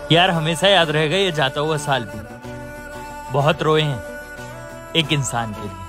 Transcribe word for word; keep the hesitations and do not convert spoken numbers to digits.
यार हमेशा याद रहेगा ये जाता हुआ साल भी। बहुत रोए हैं एक इंसान के लिए।